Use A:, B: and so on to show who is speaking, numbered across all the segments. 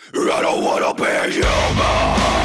A: I don't wanna be human.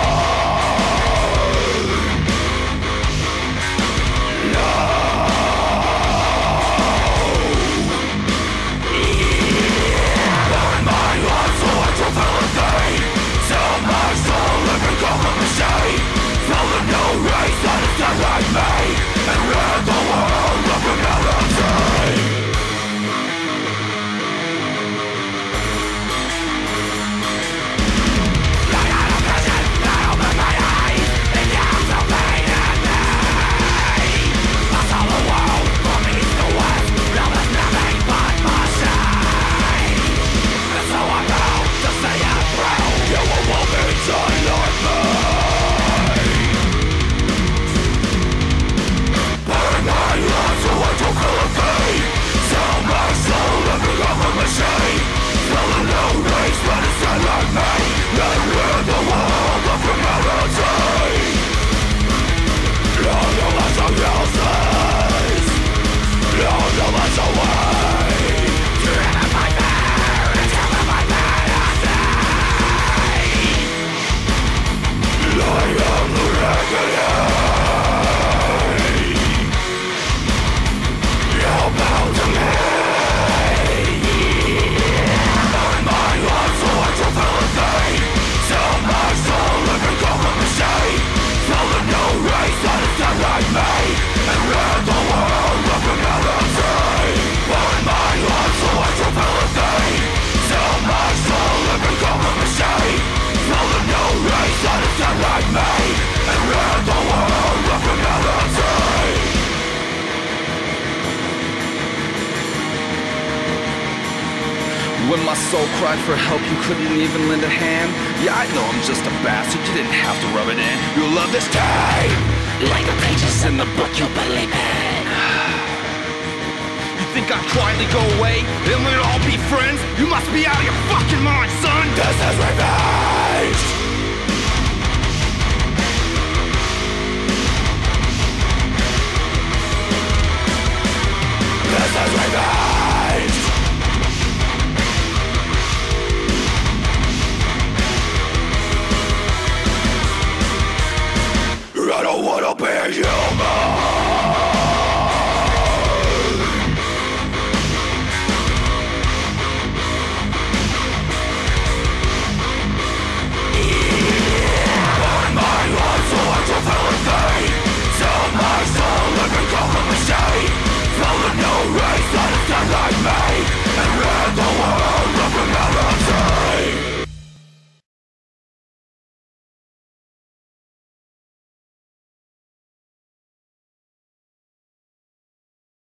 B: When my soul cried for help, you couldn't even lend a hand. Yeah, I know I'm just a bastard, you didn't have to rub it in. You'll love this day, like the pages in the book you believe in. You think I'd quietly go away, and we'd all be friends? You must be out of your fucking mind, son!
A: This is revenge!